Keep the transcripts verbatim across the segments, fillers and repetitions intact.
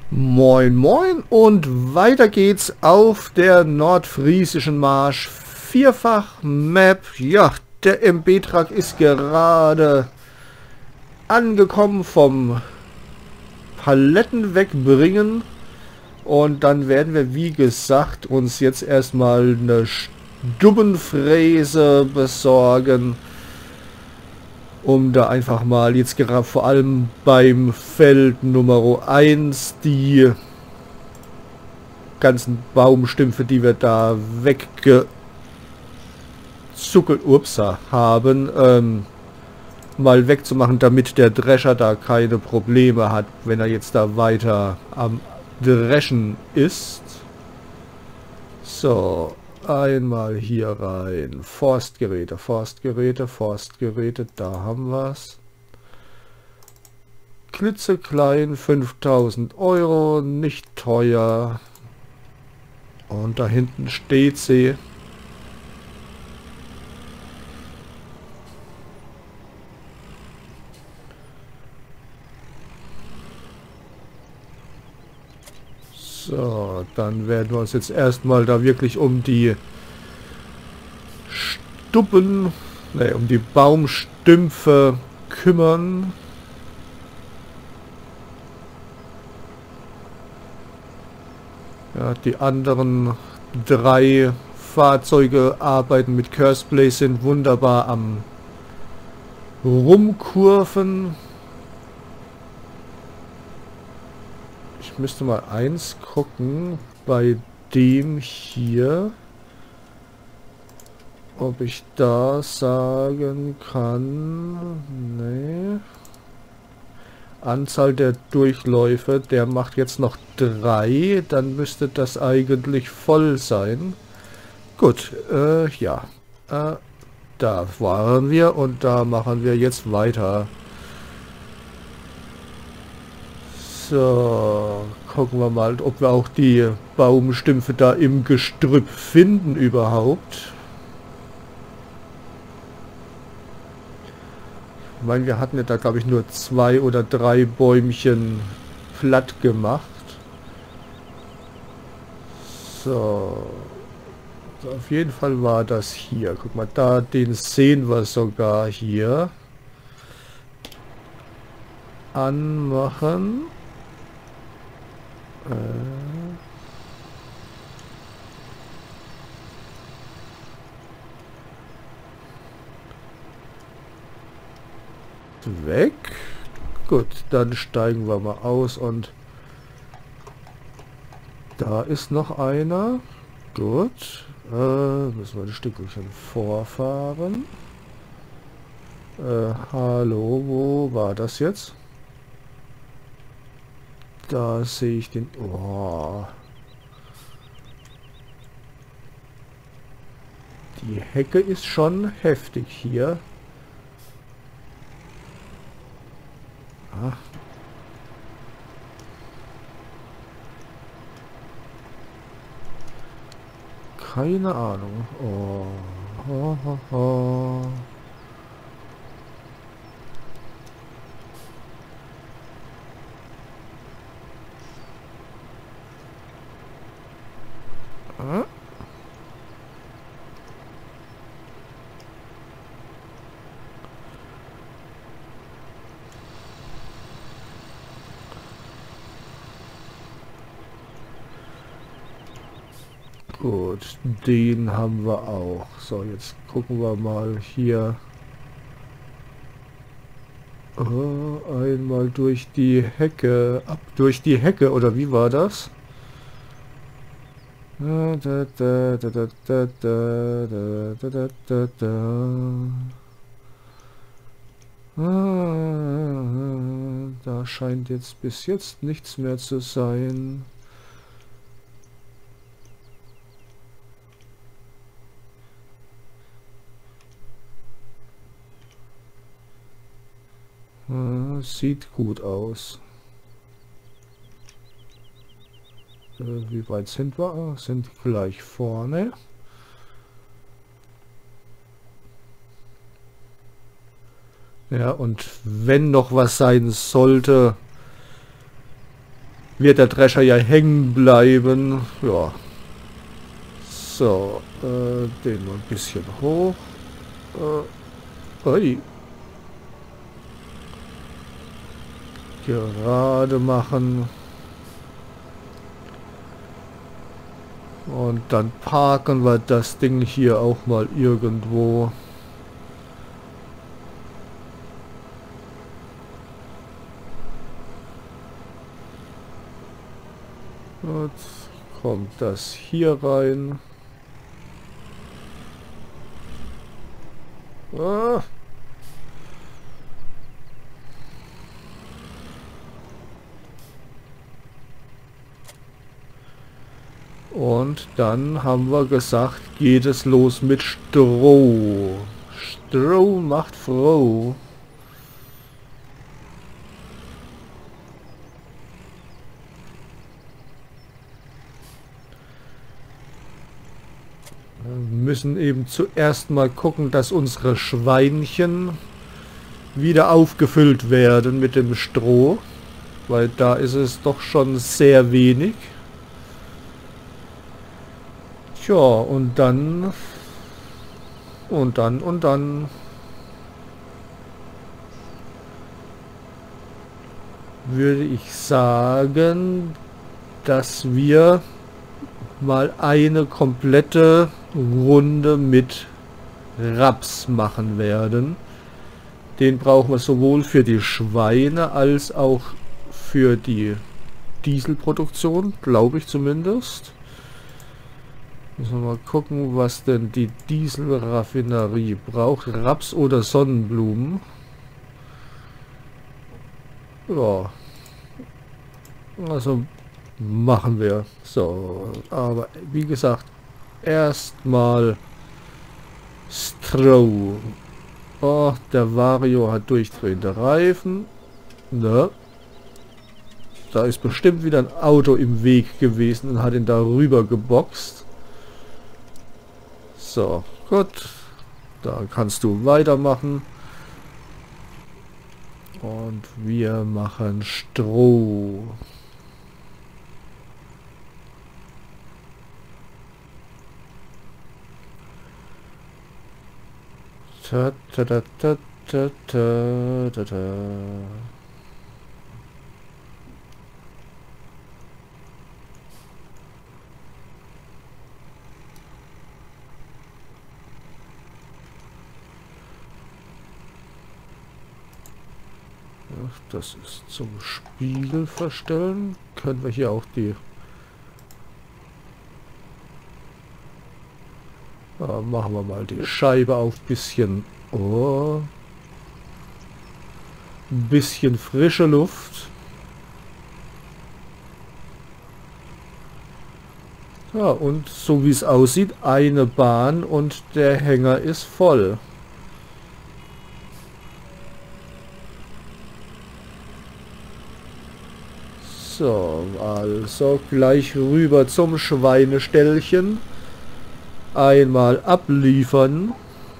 Moin moin und weiter geht's auf der nordfriesischen Marsch. Vierfach Map. Ja, der M B-Truck ist gerade angekommen vom Paletten wegbringen. Und dann werden wir, wie gesagt, uns jetzt erstmal eine Stubbenfräse besorgen. Um da einfach mal jetzt gerade vor allem beim Feld Nummer eins die ganzen Baumstümpfe, die wir da weggezuckelt upsa, haben, ähm, mal wegzumachen, damit der Drescher da keine Probleme hat, wenn er jetzt da weiter am Dreschen ist. So. Einmal hier rein. Forstgeräte, Forstgeräte, Forstgeräte. Da haben wir es. Klitzeklein, fünftausend Euro. Nicht teuer. Und da hinten steht sie. So, dann werden wir uns jetzt erstmal da wirklich um die Stubben, ne, um die Baumstümpfe kümmern. Ja, die anderen drei Fahrzeuge arbeiten mit Curseplay, sind wunderbar am Rumkurven. Ich müsste mal eins gucken bei dem hier, ob ich da sagen kann. Nee. Anzahl der Durchläufe, der macht jetzt noch drei, dann müsste das eigentlich voll sein. Gut, äh, ja. Äh, da waren wir und da machen wir jetzt weiter. So, gucken wir mal, ob wir auch die Baumstümpfe da im Gestrüpp finden überhaupt. Ich meine, wir hatten ja da, glaube ich, nur zwei oder drei Bäumchen platt gemacht. So. Also auf jeden Fall war das hier. Guck mal, da, den sehen wir sogar hier. Anmachen. Weg. Gut, dann steigen wir mal aus und da ist noch einer. Gut. Äh, müssen wir ein Stückchen vorfahren. Äh, hallo, wo war das jetzt? Da sehe ich den... Oh. Die Hecke ist schon heftig hier. Ah. Keine Ahnung. Oh. Oh, oh, oh. Ah. Gut, den haben wir auch. So, jetzt gucken wir mal hier. Oh, einmal durch die Hecke. Ab durch die Hecke, oder wie war das? Da, da, da, da, da, da, da, da, da, da. Ah, da scheint jetzt bis jetzt nichts mehr zu sein. Ah, sieht gut aus. Äh, wie weit sind wir? Ah, sind gleich vorne. Ja, und wenn noch was sein sollte, wird der Drescher ja hängen bleiben. Ja. So, äh, den mal ein bisschen hoch. Äh, ui. Gerade machen. Und dann parken wir das Ding hier auch mal irgendwo. Jetzt kommt das hier rein. Ah. Und dann haben wir gesagt, geht es los mit Stroh. Stroh macht froh. Wir müssen eben zuerst mal gucken, dass unsere Schweinchen wieder aufgefüllt werden mit dem Stroh. Weil da ist es doch schon sehr wenig. Tja, und dann... Und dann, und dann... würde ich sagen, dass wir mal eine komplette Runde mit Raps machen werden. Den brauchen wir sowohl für die Schweine als auch für die Dieselproduktion, glaube ich zumindest. Müssen wir mal gucken, was denn die Dieselraffinerie braucht. Raps oder Sonnenblumen. Ja. Also machen wir. So, aber wie gesagt, erstmal Stroh. Oh, der Vario hat durchdrehende Reifen. Ne? Da ist bestimmt wieder ein Auto im Weg gewesen und hat ihn darüber geboxt. So, gut. Da kannst du weitermachen. Und wir machen Stroh. Ta ta ta ta ta ta ta ta. Das ist zum Spiegel verstellen. Können wir hier auch die... Ja, machen wir mal die Scheibe auf bisschen... Oh. Ein bisschen frische Luft. Ja, und so wie es aussieht, eine Bahn und der Hänger ist voll. So, also gleich rüber zum Schweineställchen. Einmal abliefern.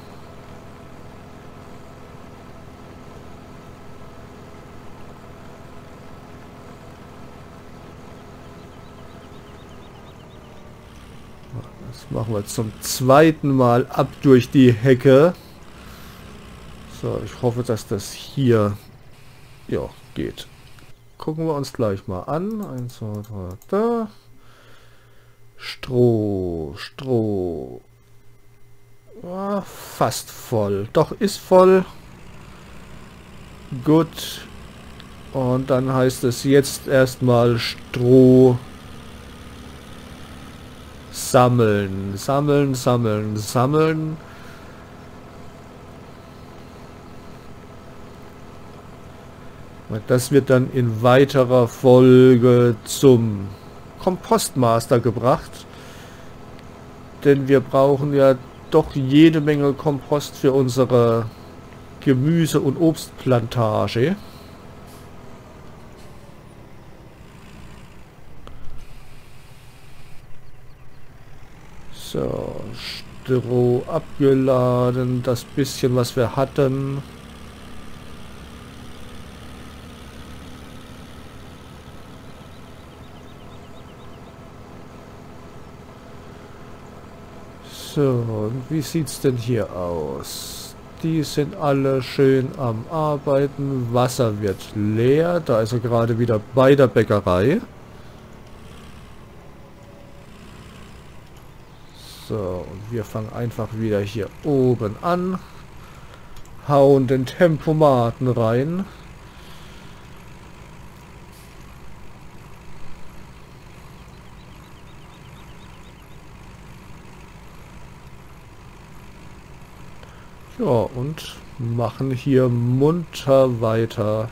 Das machen wir zum zweiten Mal ab durch die Hecke. So, ich hoffe, dass das hier ja geht. Gucken wir uns gleich mal an. eins, zwei, drei, da. Stroh, Stroh. Ah, fast voll. Doch, ist voll. Gut. Und dann heißt es jetzt erstmal Stroh sammeln. Sammeln, sammeln, sammeln. Das wird dann in weiterer Folge zum Kompostmaster gebracht. Denn wir brauchen ja doch jede Menge Kompost für unsere Gemüse- und Obstplantage. So, Stroh abgeladen, das bisschen, was wir hatten. So, und wie sieht's denn hier aus? Die sind alle schön am Arbeiten. Wasser wird leer. Da ist er gerade wieder bei der Bäckerei. So, und wir fangen einfach wieder hier oben an. Hauen den Tempomaten rein. Ja, und machen hier munter weiter.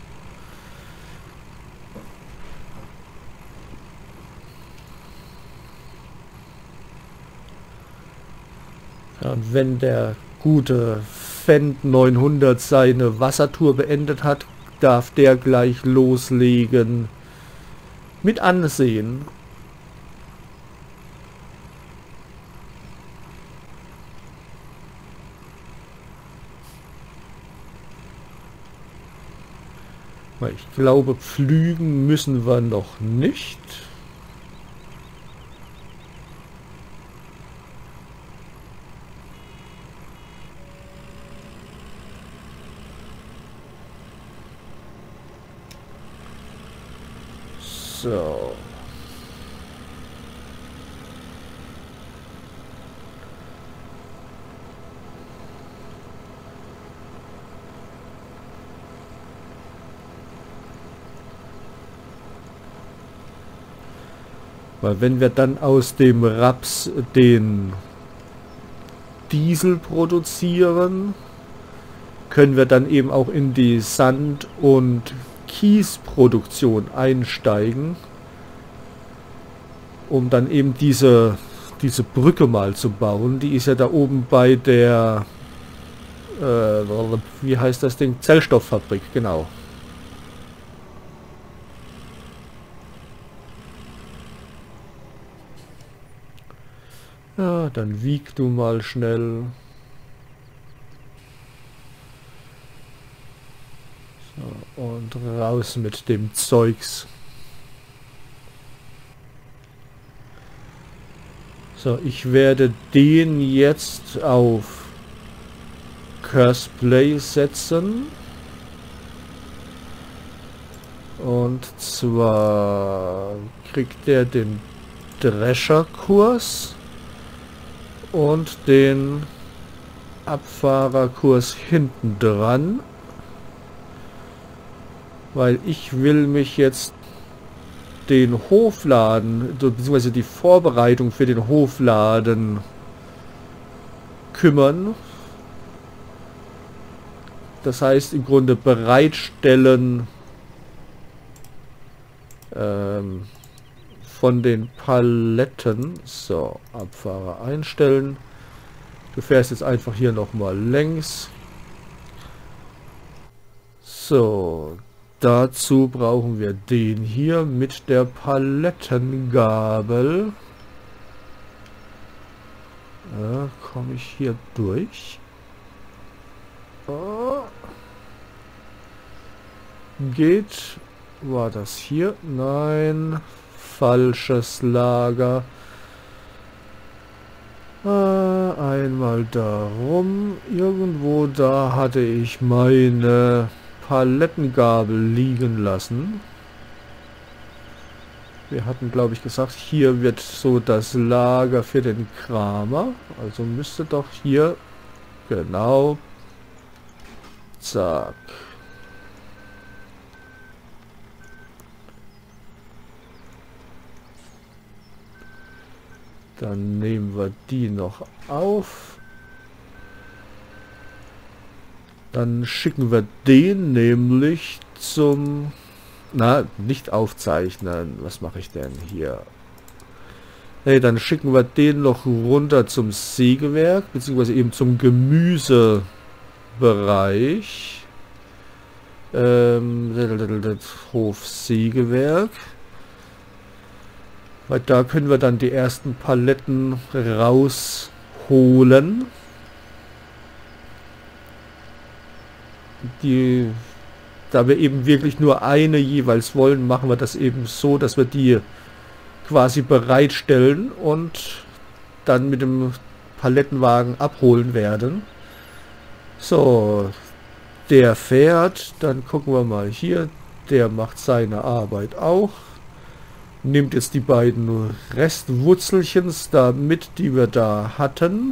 Ja, und wenn der gute Fendt neunhundert seine Wassertour beendet hat, darf der gleich loslegen mit Ansehen. Ich glaube, pflügen müssen wir noch nicht. So. Weil wenn wir dann aus dem Raps den Diesel produzieren, können wir dann eben auch in die Sand- und Kiesproduktion einsteigen, um dann eben diese, diese Brücke mal zu bauen. Die ist ja da oben bei der, äh, wie heißt das Ding? Zellstofffabrik, genau. Ja, dann wieg du mal schnell. So, und raus mit dem Zeugs. So, ich werde den jetzt auf Curse Play setzen. Und zwar kriegt der den Drescherkurs und den Abfahrerkurs hinten dran, weil ich will mich jetzt den Hofladen, beziehungsweise die Vorbereitung für den Hofladen kümmern. Das heißt im Grunde bereitstellen ähm, von den Paletten. So, Abfahrer einstellen. Du fährst jetzt einfach hier nochmal längs. So, dazu brauchen wir den hier mit der Palettengabel. Ja, komme ich hier durch? Oh. Geht. War das hier? Nein. Falsches Lager. Ah, einmal darum. Irgendwo da hatte ich meine Palettengabel liegen lassen. Wir hatten, glaube ich, gesagt, hier wird so das Lager für den Kramer. Also müsste doch hier genau. Zack. Dann nehmen wir die noch auf. Dann schicken wir den nämlich zum... Na, nicht aufzeichnen. Was mache ich denn hier? Hey, dann schicken wir den noch runter zum Sägewerk, beziehungsweise eben zum Gemüsebereich. Ähm, Hofsägewerk. Weil da können wir dann die ersten Paletten rausholen. Die, da wir eben wirklich nur eine jeweils wollen, machen wir das eben so, dass wir die quasi bereitstellen und dann mit dem Palettenwagen abholen werden. So, der fährt, dann gucken wir mal hier, der macht seine Arbeit auch. Nimmt jetzt die beiden Restwurzelchens da mit, die wir da hatten.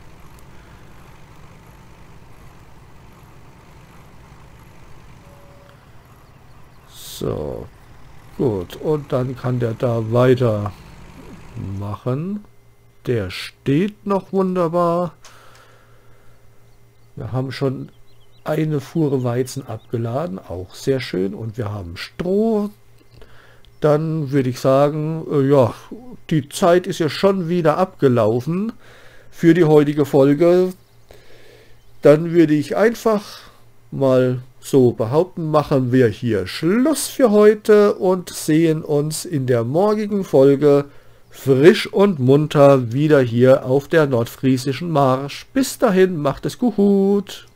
So, gut, und dann kann der da weiter machen. Der steht noch wunderbar. Wir haben schon eine Fuhre Weizen abgeladen, auch sehr schön. Und wir haben Stroh. Dann würde ich sagen, äh, ja, die Zeit ist ja schon wieder abgelaufen für die heutige Folge. Dann würde ich einfach mal so behaupten, machen wir hier Schluss für heute und sehen uns in der morgigen Folge frisch und munter wieder hier auf der Nordfriesischen Marsch. Bis dahin, macht es gut.